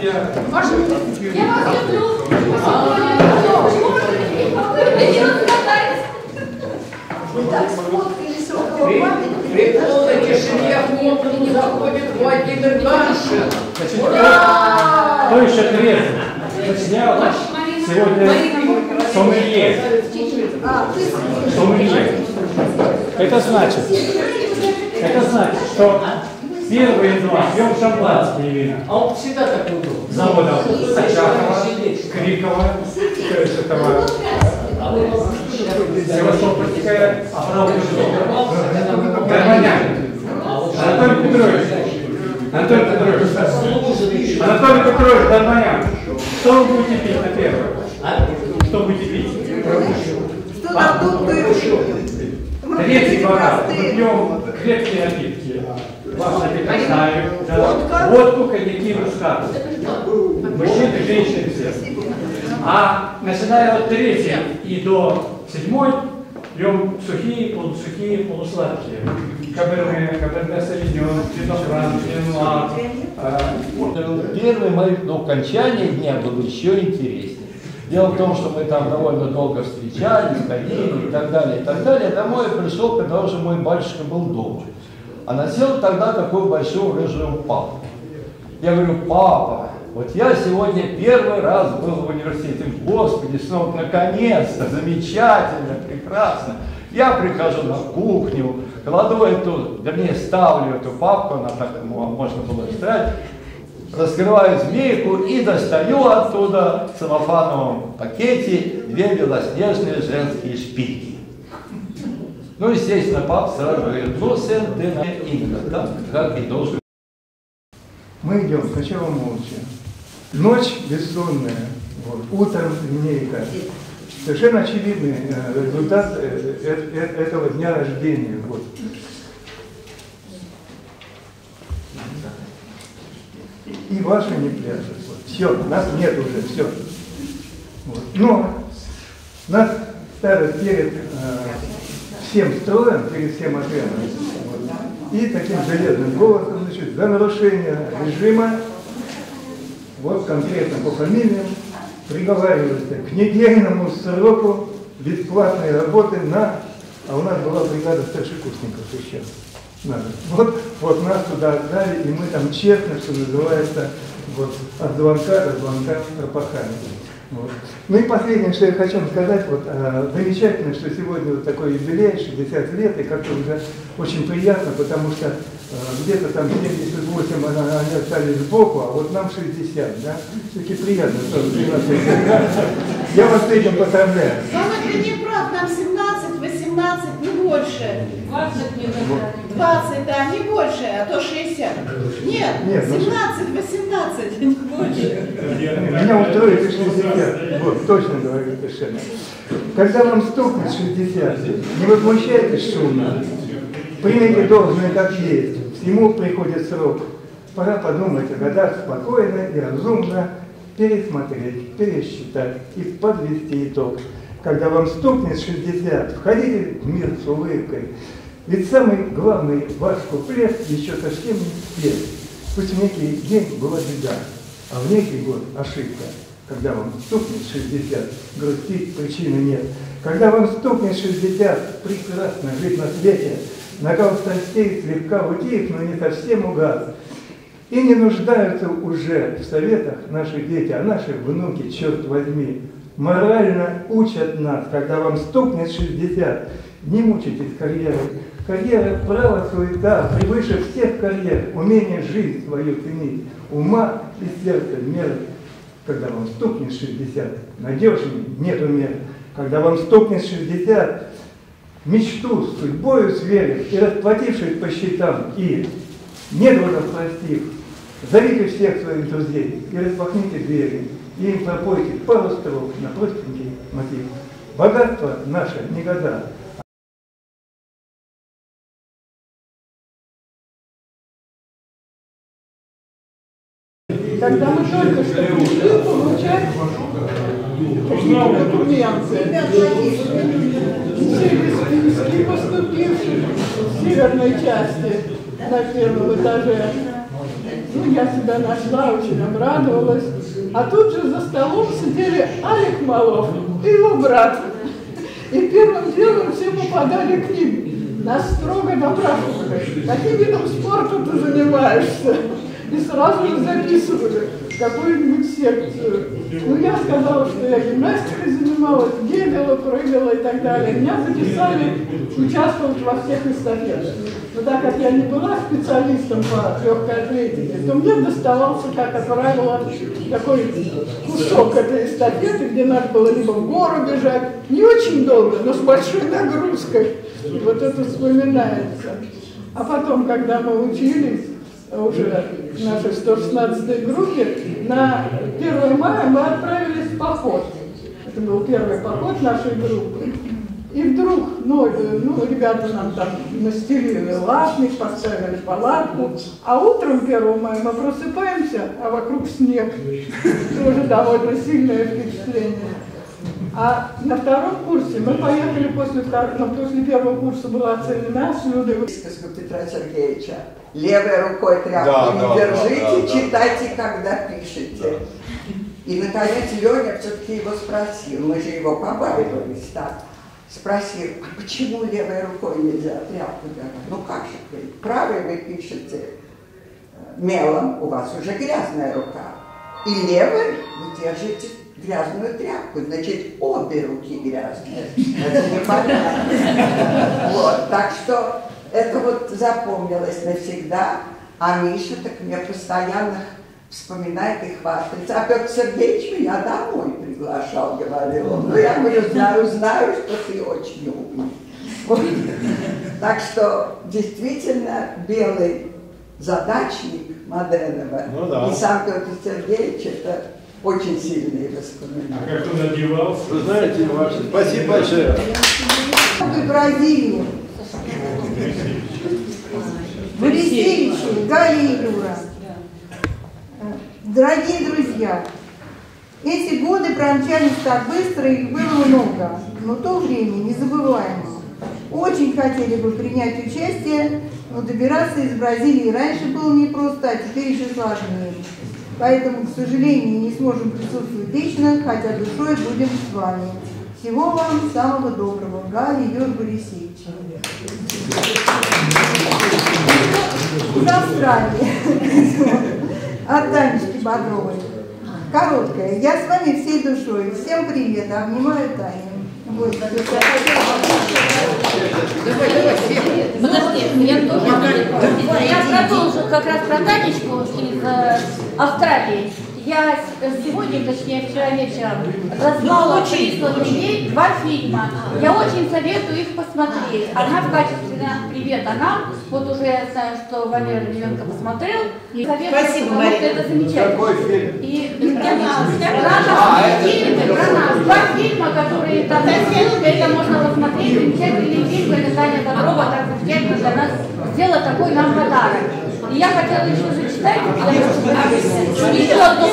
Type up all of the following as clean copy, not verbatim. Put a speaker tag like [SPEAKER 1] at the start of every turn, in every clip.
[SPEAKER 1] я...
[SPEAKER 2] Я вас люблю.
[SPEAKER 3] Вы так сфоткались около памятника.
[SPEAKER 4] При полной тишине в комнату заходит Владимир Ганшин.
[SPEAKER 1] Кто еще трезвый? Я сегодня сомелье. Сомелье. Это значит, что 1 января пьем шампанские вина.
[SPEAKER 4] А он всегда так удобно.
[SPEAKER 1] Заводов Очакова, Крикова, то есть этого Севастопольская, Гармонян. Анатолий Петрович Гармонян. Что вы будете пить на первое? Что будете пить?
[SPEAKER 3] Что нам тут было?
[SPEAKER 1] Третий бокал. Мы пьем крепкие напитки. Вас напитаю. Водку, коньяки, мускат. Мужчины, женщины, все. А начиная от 3 и до 7 пьем сухие, полусухие, полусладкие. Каберне Савиньон, Пинот Франк, Пинуар.
[SPEAKER 5] Первое мое окончание дня было еще интереснее. Дело в том, что мы там довольно долго встречались, ходили и так далее, и так далее. Домой я пришел, когда уже мой батюшка был дома. А носил тогда такую большую рыжую палку. Я говорю: папа, вот я сегодня первый раз был в университете. Господи, снова наконец-то, замечательно, прекрасно. Я прихожу на кухню, кладу эту, вернее, ставлю эту папку, она так можно было читать, раскрываю змейку и достаю оттуда в целлофановом пакете 2 белоснежные женские шпильки. Ну, естественно, папа сразу говорит: ну, сын, ты именно так, как и должен.
[SPEAKER 6] Мы идем сначала молча. Ночь бессонная, вот, утром линейка. Совершенно очевидный результат этого дня рождения. Вот. И ваши не пляшут. Вот. Все, нас нет уже, все. Вот. Но нас ставят перед всем строем, перед всем ответом. Вот. И таким железным голосом, значит, за нарушение режима, вот конкретно по фамилиям, приговаривается к недельному сроку бесплатной работы на... А у нас была бригада старшекурсников еще. Вот нас туда отдали, и мы там честно, что называется, вот, от звонка до звонка пропахали. Вот. Ну и последнее, что я хочу сказать, вот, замечательно, что сегодня вот такой юбилей, 60 лет, и как-то уже очень приятно, потому что где-то там 78 они остались сбоку, а вот нам 60, да? Все-таки приятно, что 13 лет. Я вас с этим поздравляю.
[SPEAKER 3] Мама, ты не прав, нам 17, 18, не больше.
[SPEAKER 2] 20 не
[SPEAKER 3] 20, да, не больше, а то 60. Нет, 17, 18, не больше.
[SPEAKER 6] Меня устроит 60. Вот, точно говорю совершенно. Когда вам стукнет 60, не возмущайтесь шумно. Примите должное как есть. Всему приходит срок. Пора подумать о годах спокойно и разумно, пересмотреть, пересчитать и подвести итог. Когда вам стукнет 60, входите в мир с улыбкой. Ведь самый главный ваш куплет еще совсем не спел. Пусть в некий день была беда, а в некий год ошибка. Когда вам стукнет 60, грустить причины нет. Когда вам стукнет 60, прекрасно жить на свете. Накал страстей слегка утих, но не совсем угас. И не нуждаются уже в советах наши дети, а наши внуки, черт возьми, морально учат нас. Когда вам стукнет 60, не мучайтесь карьерой. Карьера, право, суета, превыше всех карьер, умение жизнь свою ценить, ума и сердца меры. Когда вам стукнет 60, надежнее нету мер. Когда вам стукнет 60, мечту с судьбою сверив и расплатившись по счетам, и недругов простив, зовите всех своих друзей и распахните двери, и им пропойте пару строк на простенький мотив. Богатство наше не года.
[SPEAKER 7] Когда мы только что пришли получать какие-то документы через списки поступивших в северной части на первом этаже. Ну, я себя нашла, очень обрадовалась. А тут же за столом сидели Алик Малов и его брат. И первым делом все попадали к ним. Нас строго допрашивали. Каким видом спорта ты занимаешься? И сразу же записывали какую-нибудь секцию. Ну, я сказала, что я гимнастикой занималась, бегала, прыгала и так далее. Меня записали участвовать во всех эстафетах. Но так как я не была специалистом по легкой атлетике, то мне доставался, как правило, такой кусок этой эстафеты, где надо было либо в гору бежать, не очень долго, но с большой нагрузкой. И вот это вспоминается. А потом, когда мы учились, уже в нашей 116-й группе, на 1 мая мы отправились в поход. Это был первый поход нашей группы. И вдруг, ребята нам там настелили латник, поставили палатку, а утром 1 мая мы просыпаемся, а вокруг снег. Тоже довольно сильное впечатление. А на 2-м курсе мы поехали после 1-го курса была оценена с Людой.
[SPEAKER 8] Присказку Петра Сергеевича. Левой рукой тряпку не держите, читайте, когда пишете. И, наконец, Леня все-таки его спросил, мы же его побаивались так, спросил, а почему левой рукой нельзя тряпку держать? Ну как же вы, правой вы пишете мелом, у вас уже грязная рука, и левой вы держите грязную тряпку, значит, обе руки грязные. Это непонятно. Вот, так что это вот запомнилось навсегда, а Миша так мне постоянно вспоминает и хвастается. А Петр Сергеевич меня домой приглашал, говорил он. Ну, я говорю, знаю, что ты очень умный. Вот. Так что действительно белый задачник Моденова и сам Петр Сергеевич это очень сильные воспоминания.
[SPEAKER 1] А как он одевался?
[SPEAKER 5] Вы знаете, вообще, спасибо большое.
[SPEAKER 9] В Бразилии. Борисевичи, Галя и Юра. Дорогие друзья, эти годы промчались так быстро, их было много, но то время незабываемо. Очень хотели бы принять участие, но добираться из Бразилии раньше было непросто, а теперь еще сложнее. Поэтому, к сожалению, не сможем присутствовать лично, хотя душой будем с вами. Всего вам самого доброго. Галя и Юрий Борисевич. Из Австралии. От Танечки Бодровой. Короткая. Я с вами всей душой. Всем привет. Обнимаю Таню. Вот.
[SPEAKER 2] Подожди, я тоже. Я продолжу как раз про Танечку из Австралии. Я сегодня, точнее вчера вечером, раззнала присланных ей 2 фильма. Я очень советую их посмотреть. Она в качестве привета нам. Вот уже я знаю, что Валера Левенко посмотрел. И советую,
[SPEAKER 3] Спасибо,
[SPEAKER 2] потому что это замечательно.
[SPEAKER 5] Какой фильм?
[SPEAKER 2] И про нас. 2 фильма, которые там это можно посмотреть. Замечательный фильм, это Таня Бодрова так замечательно для нас сделала такой нам подарок. И я хотела еще зачитать еще одно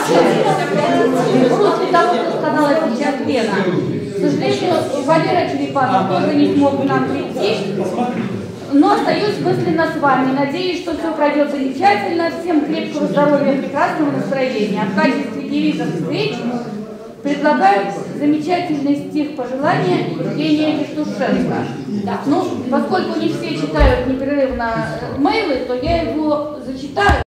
[SPEAKER 2] после того, что сказала сейчас Лена. К сожалению, Валера Черепанов тоже не смог к нам прийти, но остаюсь мысленно с вами. Надеюсь, что все пройдет замечательно. Всем крепкого здоровья, прекрасного настроения. А в качестве девиза встреч предлагаю замечательный стих пожелания Евгения Евтушенко. Ну, поскольку не все читают непрерывно мейлы, то я его зачитаю.